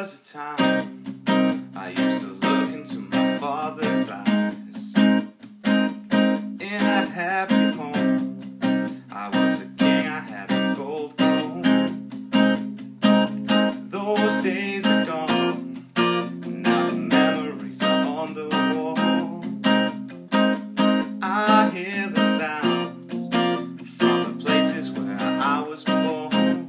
was a time I used to look into my father's eyes. In a happy home, I was a king, I had a gold throne. Those days are gone, and now the memories are on the wall. I hear the sounds from the places where I was born.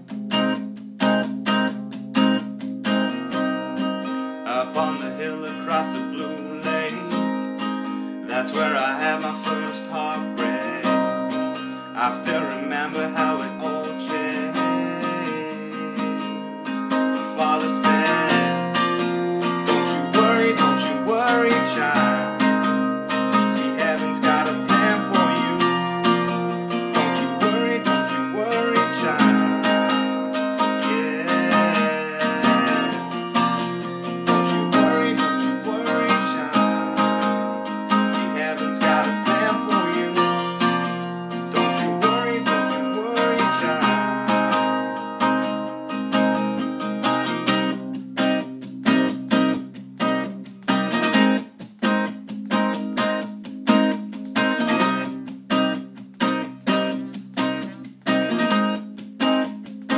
Up on the hill across the blue lake, that's where I had my first heartbreak. I still remember how it all changed. My father said, don't you worry, child. See, heaven's got a plan for you. Don't you worry, child.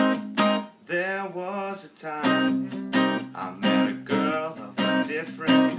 There was a time I met a girl of a different